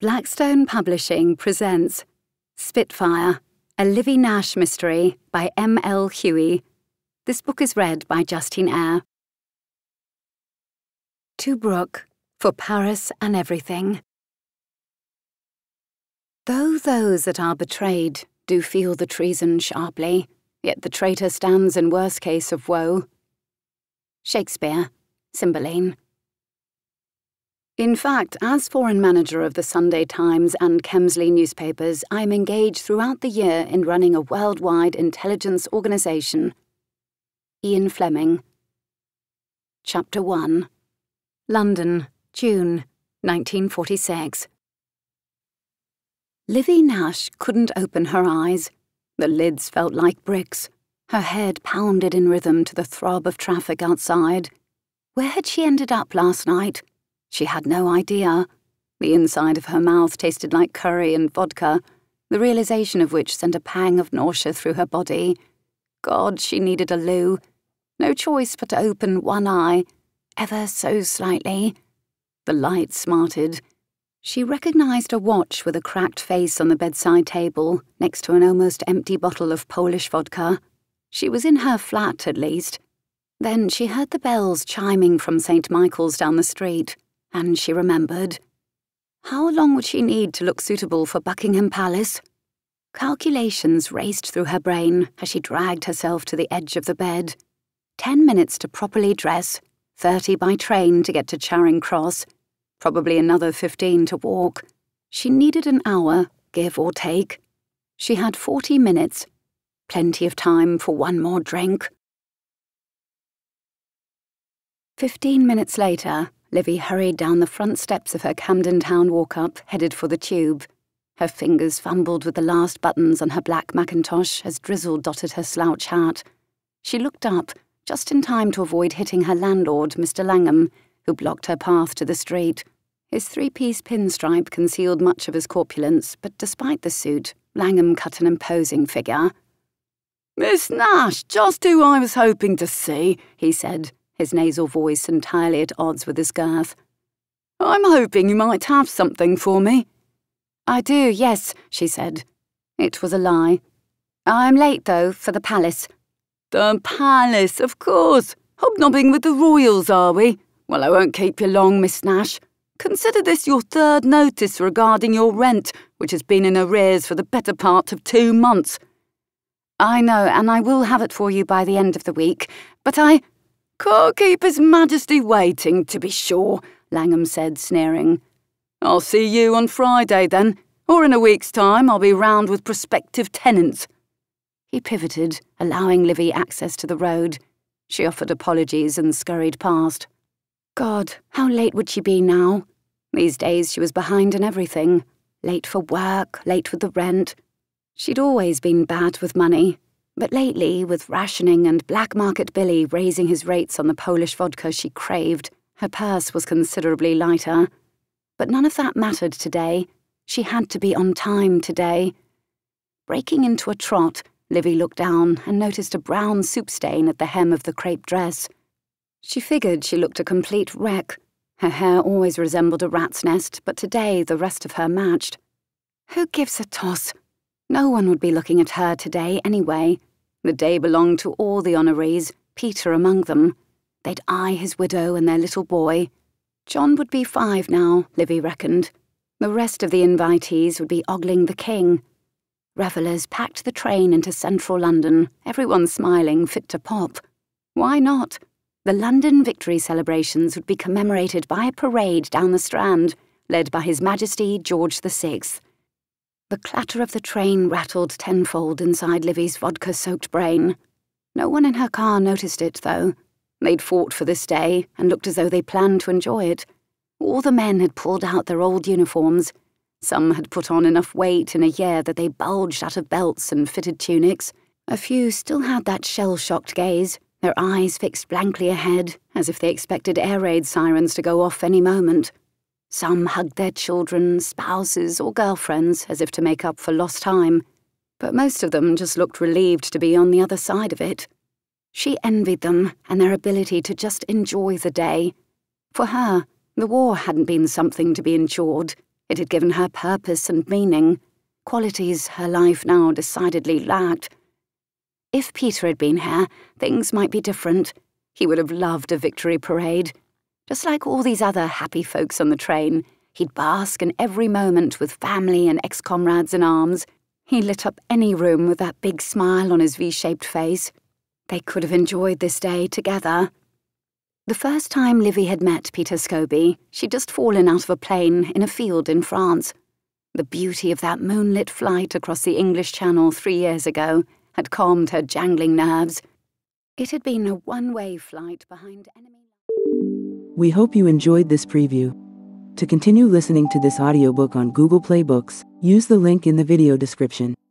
Blackstone Publishing presents Spitfire, a Livy Nash mystery by M.L. Huie. This book is read by Justine Eyre. To Brooke, for Paris and everything. Though those that are betrayed do feel the treason sharply, yet the traitor stands in worse case of woe. Shakespeare, Cymbeline. In fact, as foreign manager of the Sunday Times and Kemsley newspapers, I am engaged throughout the year in running a worldwide intelligence organization. Ian Fleming. Chapter 1. London, June, 1946. Livy Nash couldn't open her eyes. The lids felt like bricks. Her head pounded in rhythm to the throb of traffic outside. Where had she ended up last night? She had no idea. The inside of her mouth tasted like curry and vodka, the realization of which sent a pang of nausea through her body. God, she needed a loo. No choice but to open one eye, ever so slightly. The light smarted. She recognized a watch with a cracked face on the bedside table, next to an almost empty bottle of Polish vodka. She was in her flat, at least. Then she heard the bells chiming from St. Michael's down the street, and she remembered. How long would she need to look suitable for Buckingham Palace? Calculations raced through her brain as she dragged herself to the edge of the bed. 10 minutes to properly dress, 30 by train to get to Charing Cross, probably another 15 to walk. She needed an hour, give or take. She had 40 minutes, plenty of time for one more drink. 15 minutes later, Livy hurried down the front steps of her Camden Town walk-up, headed for the tube. Her fingers fumbled with the last buttons on her black mackintosh as drizzle dotted her slouch hat. She looked up, just in time to avoid hitting her landlord, Mr. Langham, who blocked her path to the street. His three-piece pinstripe concealed much of his corpulence, but despite the suit, Langham cut an imposing figure. "Miss Nash, just who I was hoping to see," he said, his nasal voice entirely at odds with his girth. "I'm hoping you might have something for me." "I do, yes," she said. It was a lie. "I'm late, though, for the palace." "The palace, of course. Hobnobbing with the royals, are we? Well, I won't keep you long, Miss Nash. Consider this your third notice regarding your rent, which has been in arrears for the better part of 2 months." "I know, and I will have it for you by the end of the week, but I—" "Can't keep His Majesty waiting, to be sure," Langham said, sneering. "I'll see you on Friday, then, or in a week's time I'll be round with prospective tenants." He pivoted, allowing Livy access to the road. She offered apologies and scurried past. God, how late would she be now? These days she was behind in everything. Late for work, late with the rent. She'd always been bad with money. But lately, with rationing and black market Billy raising his rates on the Polish vodka she craved, her purse was considerably lighter. But none of that mattered today. She had to be on time today. Breaking into a trot, Livy looked down and noticed a brown soup stain at the hem of the crepe dress. She figured she looked a complete wreck. Her hair always resembled a rat's nest, but today the rest of her matched. Who gives a toss? No one would be looking at her today anyway. The day belonged to all the honorees, Peter among them. They'd eye his widow and their little boy. John would be 5 now, Livy reckoned. The rest of the invitees would be ogling the king. Revellers packed the train into central London, everyone smiling fit to pop. Why not? The London victory celebrations would be commemorated by a parade down the Strand, led by His Majesty George VI. The clatter of the train rattled tenfold inside Livy's vodka-soaked brain. No one in her car noticed it, though. They'd fought for this day and looked as though they planned to enjoy it. All the men had pulled out their old uniforms. Some had put on enough weight in a year that they bulged out of belts and fitted tunics. A few still had that shell-shocked gaze, their eyes fixed blankly ahead, as if they expected air raid sirens to go off any moment. Some hugged their children, spouses, or girlfriends as if to make up for lost time. But most of them just looked relieved to be on the other side of it. She envied them and their ability to just enjoy the day. For her, the war hadn't been something to be endured. It had given her purpose and meaning, qualities her life now decidedly lacked. If Peter had been here, things might be different. He would have loved a victory parade. Just like all these other happy folks on the train, he'd bask in every moment with family and ex-comrades in arms. He lit up any room with that big smile on his V-shaped face. They could have enjoyed this day together. The first time Livy had met Peter Scobie, she'd just fallen out of a plane in a field in France. The beauty of that moonlit flight across the English Channel 3 years ago had calmed her jangling nerves. It had been a one-way flight behind enemy... We hope you enjoyed this preview. To continue listening to this audiobook on Google Play Books, use the link in the video description.